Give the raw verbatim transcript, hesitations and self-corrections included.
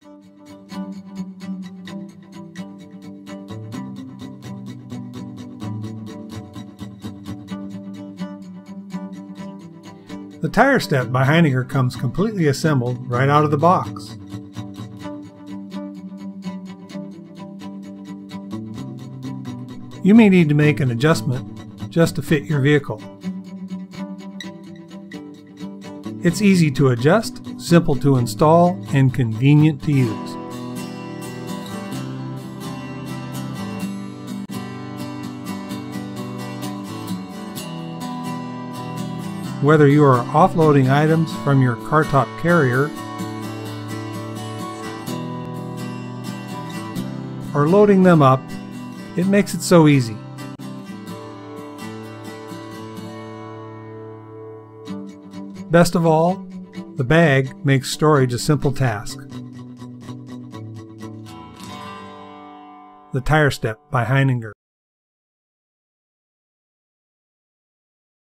The tire step by Heininger comes completely assembled right out of the box. You may need to make an adjustment just to fit your vehicle. It's easy to adjust, simple to install, and convenient to use. Whether you are offloading items from your car top carrier or loading them up, it makes it so easy. Best of all, the bag makes storage a simple task. The Tire Step by Heininger.